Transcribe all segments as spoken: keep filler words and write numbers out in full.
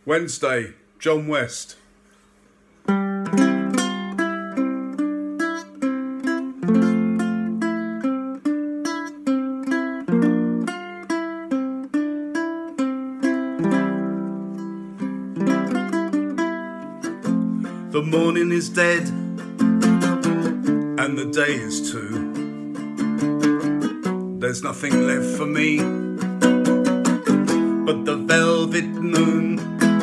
Wednesday, John West. The morning is dead and the day is too. There's nothing left for me but the velvet moon.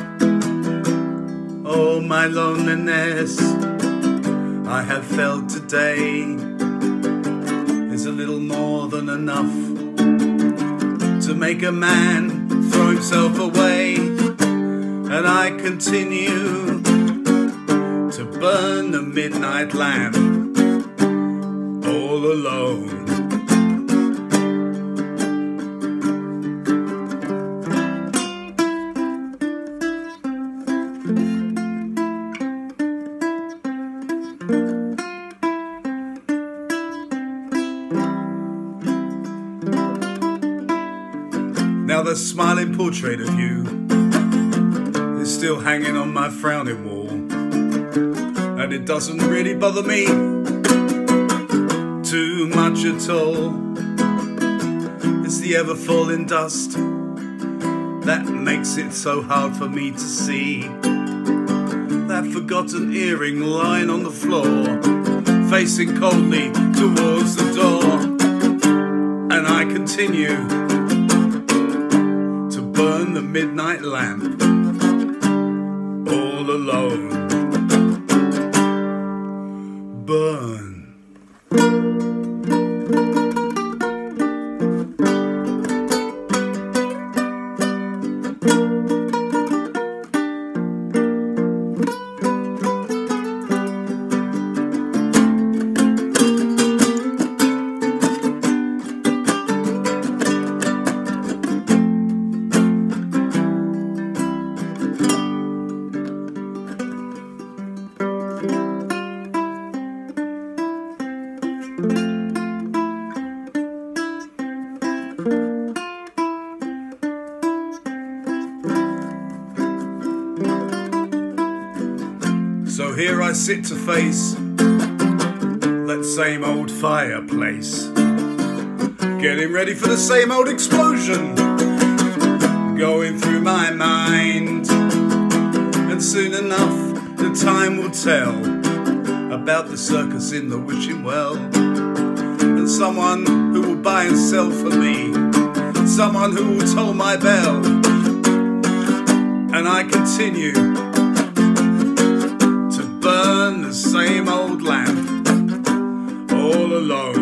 Oh, my loneliness I have felt today is a little more than enough to make a man throw himself away. And I continue to burn the midnight lamp all alone. Now the smiling portrait of you is still hanging on my frowning wall, and it doesn't really bother me too much at all. It's the ever-falling dust that makes it so hard for me to see that forgotten earring lying on the floor, facing coldly towards the door. And I continue to burn the midnight lamp all alone. Burn. So here I sit to face that same old fireplace, getting ready for the same old explosion going through my mind. And soon enough the time will tell about the circus in the wishing well, and someone who will buy and sell for me, someone who will toll my bell. And I continue to burn the same old lamp all alone.